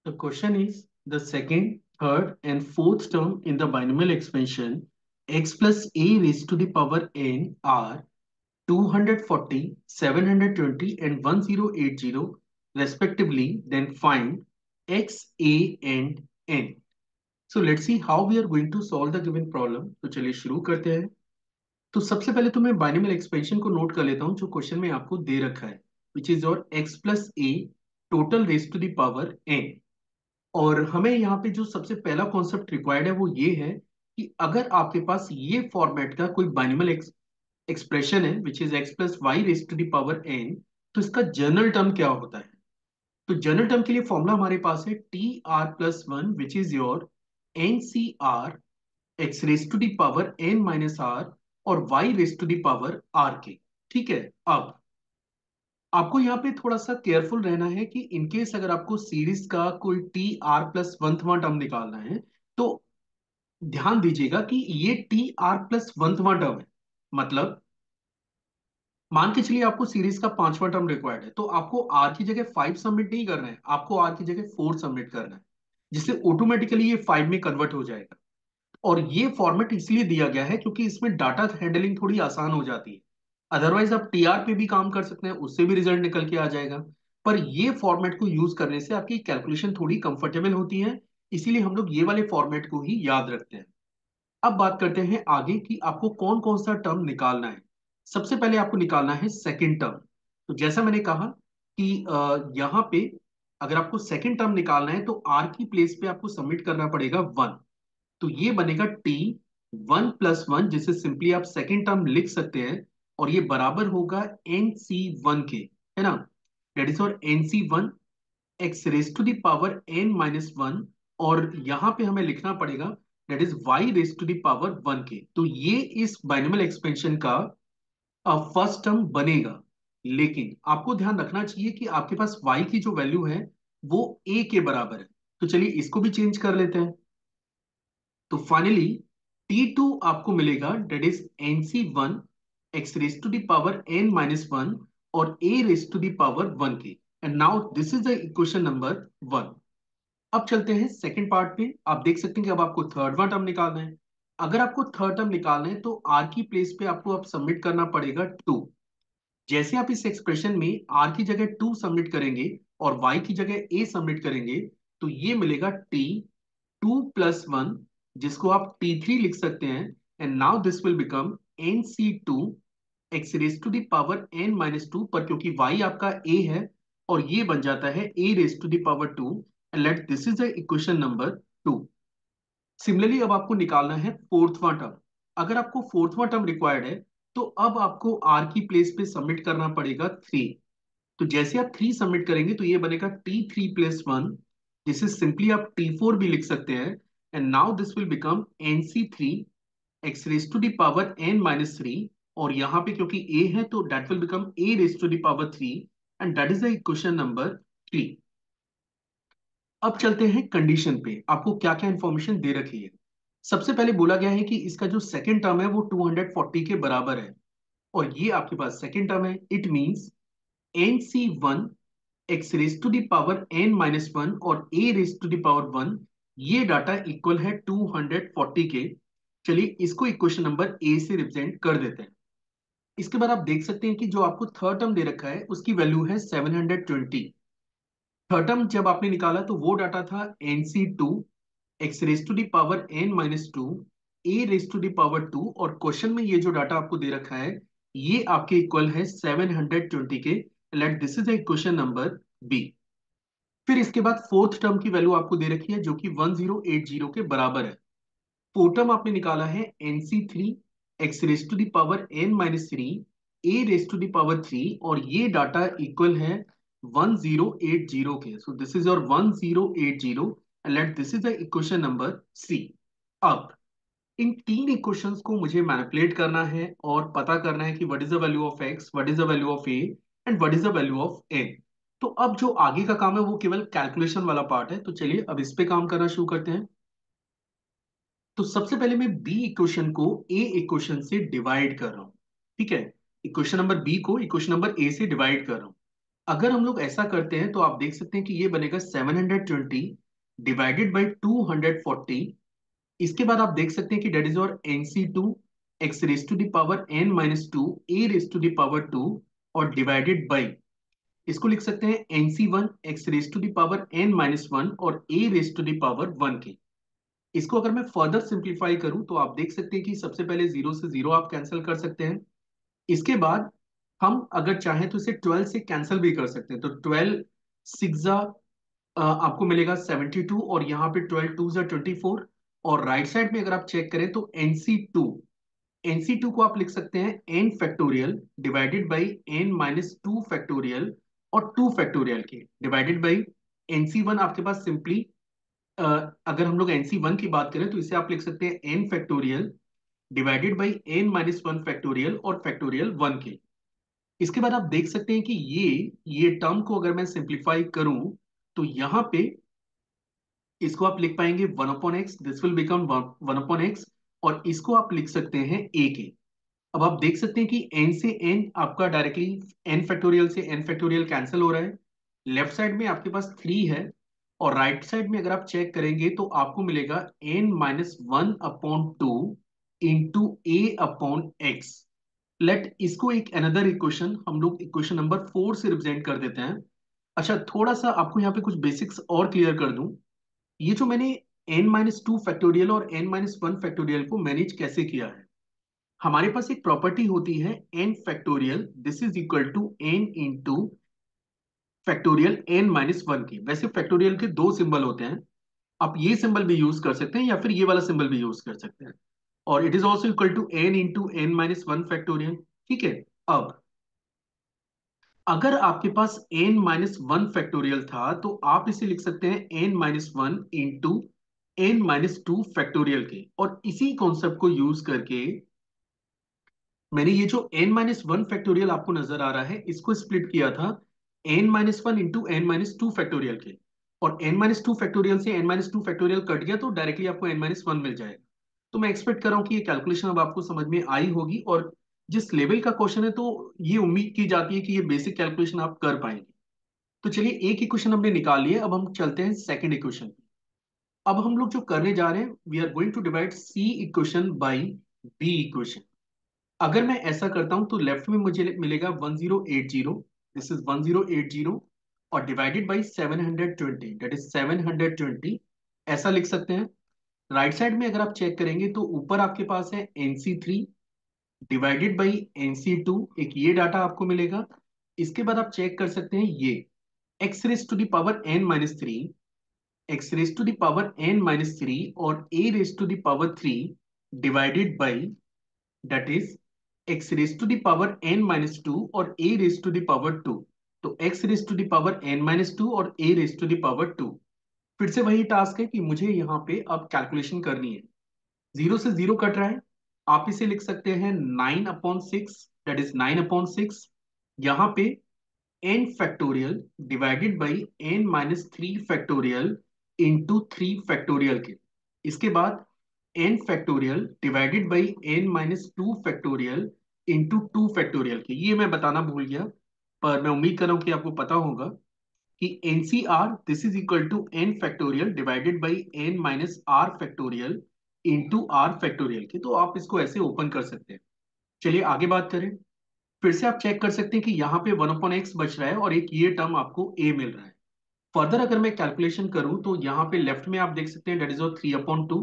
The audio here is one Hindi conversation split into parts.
The question is the second, third, and fourth term in the binomial expansion x plus a raised to the power n are 240, 720, and 1080 respectively. Then find x, a, and n. So let's see how we are going to solve the given problem. तो चलिए शुरू करते हैं। तो सबसे पहले तो मैं बाइनोमियल एक्सपेंशन को नोट कर लेता हूं जो क्वेश्चन में आपको दे रखा है, which is your x plus a total raise to the power n। और हमें यहाँ पे जो सबसे पहला कॉन्सेप्ट रिक्वायर्ड है वो ये है कि अगर आपके पास ये फॉर्मेट का कोई बाइनोमियल एक्सप्रेशन है which is x plus Y raise to the power n, तो इसका जनरल टर्म क्या होता है। तो जनरल टर्म के लिए फॉर्मूला हमारे पास है T R plus one which is your N C R X raise to the power n minus R और y raise to the power r के। ठीक है। अब आपको यहाँ पे थोड़ा सा केयरफुल रहना है कि इनकेस अगर आपको सीरीज का कोई टी आर प्लस वनथवा टर्म निकालना है तो ध्यान दीजिएगा कि ये टी आर प्लस वनथवा टर्म है। मतलब मान के चलिए आपको सीरीज का पांचवा टर्म रिक्वायर्ड है तो आपको आर की जगह फाइव सबमिट नहीं करना है, आपको आर की जगह फोर सबमिट करना है, जिससे ऑटोमेटिकली ये फाइव में कन्वर्ट हो जाएगा। और ये फॉर्मेट इसलिए दिया गया है क्योंकि इसमें डाटा हैंडलिंग थोड़ी आसान हो जाती है। अदरवाइज आप टीआर पे भी काम कर सकते हैं, उससे भी रिजल्ट निकल के आ जाएगा। पर ये फॉर्मेट को यूज करने से आपकी कैलकुलेशन थोड़ी कंफर्टेबल होती है, इसीलिए हम लोग ये वाले फॉर्मेट को ही याद रखते हैं। अब बात करते हैं आगे कि आपको कौन कौन सा टर्म निकालना है। सबसे पहले आपको निकालना है सेकंड टर्म। तो जैसा मैंने कहा कि यहाँ पे अगर आपको सेकंड टर्म निकालना है तो आर की प्लेस पे आपको सबमिट करना पड़ेगा वन। तो ये बनेगा टी वन प्लस वन, जिसे सिंपली आप सेकेंड टर्म लिख सकते हैं। और ये बराबर होगा एन सी वन के, है ना। दैट इज और N C one X raise to the power N minus one. और यहां पे हमें लिखना पड़ेगा that is Y raise to the power one के। तो ये इस बाइनोमियल एक्सपेंशन का फर्स्ट टर्म बनेगा। लेकिन आपको ध्यान रखना चाहिए कि आपके पास y की जो वैल्यू है वो a के बराबर है। तो चलिए इसको भी चेंज कर लेते हैं। तो फाइनली T2 आपको मिलेगा that is N C one X raise to the power N minus one और A raise to the power one के। And now this is the equation number one. अब चलते हैं सेकंड पार्ट पे। आप देख सकते हैं कि अब आपको थर्ड वन टर्म निकालना है। अगर आपको थर्ड टर्म निकालना है तो आर की प्लेस पे आपको अब सबमिट करना पड़ेगा टू। जैसे आप इस एक्सप्रेशन में आर की जगह टू सबमिट करेंगे और वाई की जगह ए सबमिट करेंगे तो ये मिलेगा टी टू प्लस वन, जिसको आप टी थ्री लिख सकते हैं। And now this will become N C two X raise to the power N minus two, पर क्योंकि वाई आपका ए है और ये बन जाता है A raise to the power two. And let this is the equation number two. Similarly अब आपको निकालना है फोर्थवा टर्म। अगर आपको फोर्थवा टर्म रिक्वायर्ड है तो अब आपको आर की प्लेस पे सबमिट करना पड़ेगा थ्री। तो जैसे आप थ्री सबमिट करेंगे तो ये बनेगा टी थ्री प्लस वन, जिसे सिंपली आप टी फोर भी लिख सकते हैं। And now this will become N C three X raise to the power N minus three. और यहाँ पे क्योंकि ए है तो that will become A raise to the power three. And that is the equation number three. अब चलते हैं कंडीशन पे, आपको क्या क्या इंफॉर्मेशन दे रखी है। सबसे पहले बोला गया है कि इसका जो सेकंड टर्म है वो 240 के बराबर है। और ये आपके पास सेकंड टर्म है। It means N C one X raise to the power N minus one और A raise to the power one, ये डाटा इक्वल है 240 के। चलिए इसको इक्वेशन नंबर ए से रिप्रेजेंट कर देते हैं। इसके बाद आप देख सकते हैं कि जो आपको थर्ड टर्म दे रखा है उसकी वैल्यू है 720। थर्ड टर्म जब आपने निकाला तो वो डाटा था N C two X raise to the power N minus two A raise to the power two. और क्वेश्चन में ये जो डाटा आपको दे रखा है ये आपके इक्वल है 720 के। Let this is the equation number B. फिर इसके बाद फोर्थ टर्म की वैल्यू आपको दे रखी है जो कि 1080 के बराबर है। फोर्थ टर्म आपने निकाला है N C three X raise to the power N minus three A raise to the power three. और ये डाटा इक्वल है 1080 के। So this is your 1080 and let this is the equation number C. अब इन तीन इक्वेशंस को मुझे मैनिपुलेट करना है और पता करना है कि what is the value of X, what is the value of A and what is the value of N. तो अब जो आगे का काम है वो केवल कैलकुलेशन वाला पार्ट है। तो चलिए अब इस पे काम करना शुरू करते हैं। तो सबसे पहले मैं बी इक्वेशन को ए इक्वेशन से डिवाइड कर रहा हूं। ठीक है। इक्वेशन नंबर बी को इक्वेशन नंबर ए से डिवाइड कर रहा हूं। अगर हम लोग ऐसा करते हैं तो आप देख सकते हैं कि ये बनेगा 720 डिवाइडेड बाई 240। इसके बाद आप देख सकते हैं कि डेट इज और NC2 X raise to the power n-2 A raise to the power 2 और डिवाइडेड बाई, इसको लिख सकते हैं NC1 X raise to the power n-1 और A raise to the power 1 के। इसको अगर मैं फर्दर सिंप्लीफाई करूं तो आप देख सकते हैं कि सबसे पहले जीरो से जीरो आप कैंसिल कर सकते हैं। इसके बाद हम अगर चाहें तो इसे 12 से कैंसिल भी कर सकते हैं, तो 12 सिक्सा आपको मिलेगा 72 और यहाँ पे 12 टू 24। और राइट साइड में अगर आप चेक करें तो NC2 को आप लिख सकते हैं n factorial divided by n-2 factorial और 2 फैक्टोरियल के डिवाइडेड बाई NC1 आपके पास सिंपली, अगर हम लोग NC1 की बात करें तो इसे आप लिख सकते हैं n factorial divided by n-1 factorial और फैक्टोरियल 1 के। इसके बाद आप देख सकते हैं कि ये टर्म को अगर मैं सिंप्लीफाई करूं तो यहां पे इसको आप लिख पाएंगे 1/x, this will become 1/x, और इसको आप लिख सकते हैं a के। अब आप देख सकते हैं कि n से n आपका डायरेक्टली n फैक्टोरियल से n फैक्टोरियल कैंसिल हो रहा है। लेफ्ट साइड में आपके पास 3 है और राइट साइड में अगर आप चेक करेंगे तो आपको मिलेगा n-1/2 इंटू a/x। लेट इसको एक अनदर इक्वेशन हम लोग इक्वेशन नंबर 4 से रिप्रेजेंट कर देते हैं। अच्छा, थोड़ा सा आपको यहाँ पे कुछ बेसिक्स और क्लियर कर दूं। ये जो मैंने n-2 फैक्टोरियल और n-1 फैक्टोरियल को मैनेज कैसे किया है, हमारे पास एक प्रॉपर्टी होती है n factorial this is equal to n into factorial n-1 की। वैसे फैक्टोरियल के दो सिंबल होते हैं, आप ये सिंबल भी यूज कर सकते हैं या फिर ये वाला सिंबल भी यूज कर सकते हैं। और it is also equal to n into n-1 factorial. ठीक है। अब अगर आपके पास n-1 फैक्टोरियल था तो आप इसे लिख सकते हैं n-1 इंटू n-2 फैक्टोरियल के। और इसी कॉन्सेप्ट को यूज करके मैंने ये जो n-1 फैक्टोरियल आपको नजर आ रहा है इसको स्प्लिट किया था n-1 इंटू n-2 फैक्टोरियल के। और n-2 फैक्टोरियल से n-2 फैक्टोरियल कट गया तो डायरेक्टली आपको n-1 मिल जाएगा। तो मैं एक्सपेक्ट कर रहा हूँ कि ये कैलकुलेशन अब आपको समझ में आई होगी, और जिस लेवल का क्वेश्चन है तो ये उम्मीद की जाती है कि ये बेसिक कैलकुलेशन आप कर पाएंगे। तो चलिए, एक इक्वेशन हमने निकाल लिया, अब हम चलते हैं सेकंड इक्वेशन। अब हम लोग जो करने जा रहे हैं, we are going to divide C equation by B equation. अगर मैं ऐसा करता हूं तो लेफ्ट में मुझे मिलेगा 1080, दिस इज 1080, और डिवाइडेड बाई 720, दैट इज 720, ऐसा लिख सकते हैं। राइट साइड में अगर आप चेक करेंगे तो ऊपर आपके पास है NC3 डिवाइडेड बाई NC2, एक ये डाटा आपको मिलेगा। इसके बाद आप चेक कर सकते हैं ये x raise to the power n-3, x raise to the power n-3 और a raise to the power 3 divided by, that is x raise to the power n-2 और a raise to the power 2। तो x raise to the power n-2 और a raise to the power 2। फिर से वही टास्क है कि मुझे यहाँ पे अब कैलकुलेशन करनी है। जीरो से जीरो कट रहा है, आप इसे लिख सकते हैं 9/6, दैट इज 9/6। यहाँ पे n factorial divided by n-3 factorial into 3 factorial के। इसके बाद n factorial divided by n-2 factorial into 2 factorial के। ये मैं बताना भूल गया, पर मैं उम्मीद कर रहा हूं कि आपको पता होगा कि NCR this is equal to n factorial divided by n-r factorial into r factorial के। तो आप इसको ऐसे ओपन कर सकते हैं। चलिए आगे बात करें। फिर से आप चेक कर सकते हैं कि यहाँ पे 1/x बच रहा है और एक ये टर्म आपको a मिल रहा है। फर्दर अगर मैं कैलकुलेशन करूं तो यहाँ पे लेफ्ट में आप देख सकते हैं दैट इज 3/2।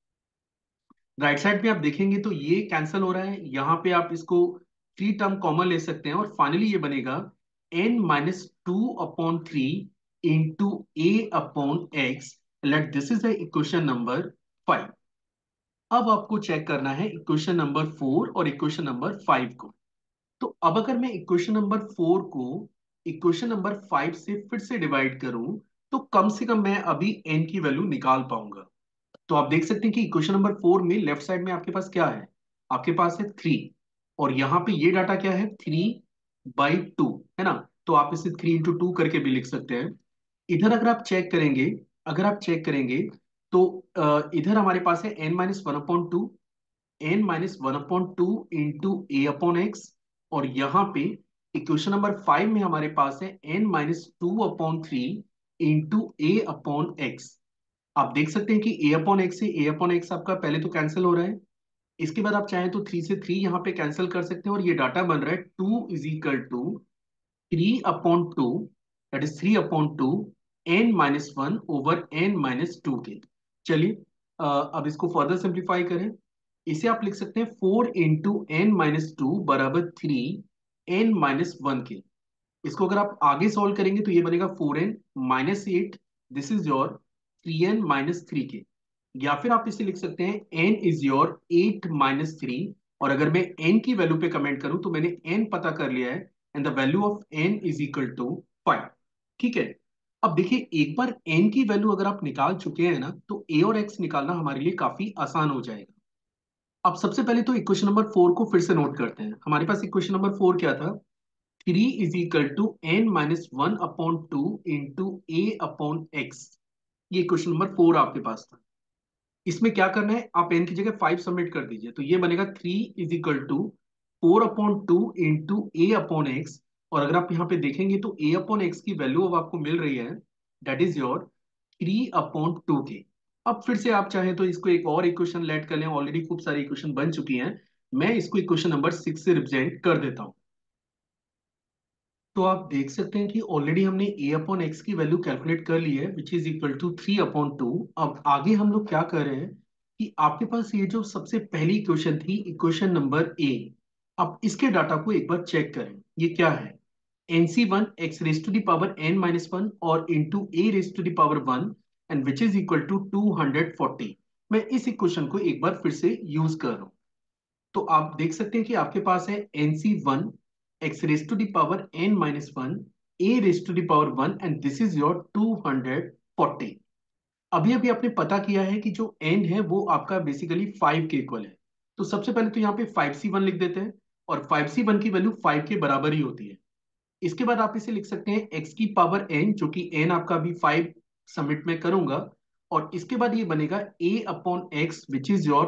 राइट साइड पे आप देखेंगे तो ये कैंसिल हो रहा है, यहाँ पे आप इसको 3 टर्म कॉमन ले सकते हैं और फाइनली ये बनेगा n-2/3 into a/x। Let this is the equation number 5। अब आपको चेक करना है इक्वेशन नंबर 4 और इक्वेशन नंबर 5 को। तो अब अगर मैं इक्वेशन नंबर 4 को इक्वेशन नंबर 5 से फिर से डिवाइड करूं तो कम से कम मैं अभी n की वैल्यू निकाल पाऊंगा। तो आप देख सकते हैं कि इक्वेशन नंबर 4 में लेफ्ट साइड में आपके पास क्या है, आपके पास है 3, और यहाँ पे ये डाटा क्या है 3/2, है ना। तो आप इसे 3 into 2 करके भी लिख सकते हैं। इधर अगर आप चेक करेंगे, अगर आप चेक करेंगे तो इधर हमारे पास है n-1/2 इंटू a/x, और यहाँ पे इक्वेशन नंबर 5 में हमारे पास है n-2/3 इंटू a/x। आप देख सकते हैं कि a/x से a/x आपका पहले तो कैंसिल हो रहा है। इसके बाद आप चाहें तो 3 से 3 यहाँ पे कैंसिल कर सकते हैं और ये डाटा बन रहा है 2 is equal to 3/2, that is 3/2 n-1/n-2 के। चलिए अब इसको फर्दर सिंप्लीफाई करें। इसे आप लिख सकते हैं 4 इंटू n-2 बराबर 3 n-1 के। इसको अगर आप आगे सॉल्व करेंगे तो ये बनेगा 4n-8, this is your 3n-3 के। या फिर आप इसे लिख सकते हैं n इज योर 8-3। और अगर मैं n की वैल्यू पे कमेंट करूं तो मैंने n पता कर लिया है and the value of n is equal to 5। ठीक है। अब देखिए एक बार n की वैल्यू अगर आप निकाल चुके हैं ना तो a और x निकालना हमारे लिए काफी आसान हो जाएगा। अब सबसे पहले तो इक्वेशन नंबर 4 को फिर से नोट करते हैं। हमारे पास इक्वेशन नंबर 4 क्या था? 3 is equal to n-1/2 into a/x। ये क्वेश्चन नंबर 4 आपके पास था। इसमें क्या करना है, आप n की जगह 5 सबमिट कर दीजिए तो ये बनेगा 3 is equal to 4/2 into a/x। और अगर आप यहाँ पे देखेंगे तो a/x की वैल्यू अब आपको मिल रही है, दैट इज योर 3/2 के। अब फिर से आप चाहें तो इसको एक और इक्वेशन लेट कर लें, ऑलरेडी खूब सारी इक्वेशन बन चुकी हैं। मैं इसको इक्वेशन नंबर 6 से रिप्रेजेंट कर देता हूं। तो आप देख सकते हैं कि ऑलरेडी हमने a/x की वैल्यू कैलकुलेट कर ली है विच इज इक्वल टू 3/2। अब आगे हम लोग क्या कर रहे हैं कि आपके पास ये जो सबसे पहली इक्वेशन थी, इक्वेशन नंबर ए, अब इसके डाटा को एक बार चेक करें। ये क्या है? nc1 x raise to the power n-1 और into a raise to the power 1 and which is equal to 240। मैं इस इक्वेशन को एक बार फिर से यूज कर रहा हूं। तो आप देख सकते हैं कि आपके पास है nc1 x raise to the power n-1 a raise to the power 1 and this is your 240। अभी अभी आपने पता किया है कि जो n है वो आपका बेसिकली 5 के इक्वल है। तो सबसे पहले तो यहाँ पे 5c1 लिख देते हैं और 5c1 की वैल्यू 5 के बराबर ही होती है। इसके बाद आप इसे लिख सकते हैं x की पावर n, जो कि n आपका अभी 5 सबमिट में करूंगा। और इसके बाद ये बनेगा a/x विच इज योर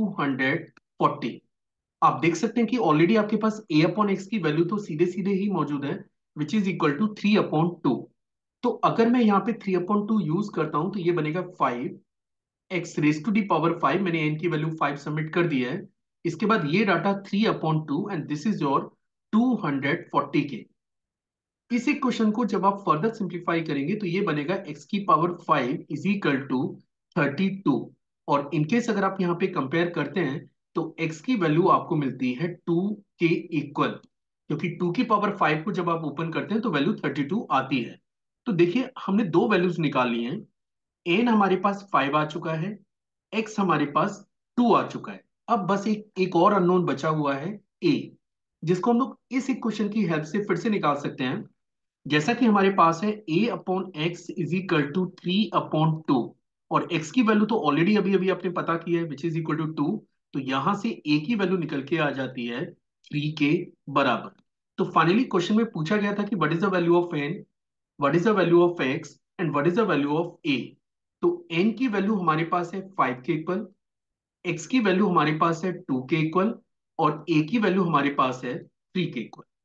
240। आप देख सकते हैं कि ऑलरेडी आपके पास a/x की वैल्यू तो सीधे सीधे ही मौजूद है विच इज इक्वल टू 3/2। तो अगर मैं यहाँ पे 3/2 यूज करता हूं तो ये बनेगा 5 x raise to the power 5। मैंने n की वैल्यू 5 सबमिट कर दी है। इसके बाद ये data 3/2 and this is your 240 के। इस इक्वेशन को जब आप फर्दर सिंप्लीफाई करेंगे तो ये बनेगा x की पावर 5 इज इक्वल टू 32। और इनकेस अगर आप यहाँ पे कंपेयर करते हैं तो x की वैल्यू आपको मिलती है 2 के इक्वल, क्योंकि 2 की पावर 5 को जब आप ओपन करते हैं तो वैल्यू 32 आती है। तो देखिए हमने दो वैल्यूज निकाल ली हैं। n हमारे पास 5 आ चुका है, x हमारे पास 2 आ चुका है। अब बस एक और अननोन बचा हुआ है a, जिसको हम लोग इस इक्वेशन की हेल्प से फिर से निकाल सकते हैं। जैसा कि हमारे पास है a/x इज इक्वल टू 3/2 और x की वैल्यू तो ऑलरेडी अभी अभी आपने पता की है विच इज इक्वल टू 2। तो यहां से a की वैल्यू निकल के आ जाती है 3 के बराबर। तो फाइनली क्वेश्चन में पूछा गया था कि what is the value of n, what is the value of x and what is the value of a। तो n की वैल्यू हमारे पास है 5 के इक्वल, x की वैल्यू हमारे पास है 2 के इक्वल और a की वैल्यू हमारे पास है 3 के इक्वल।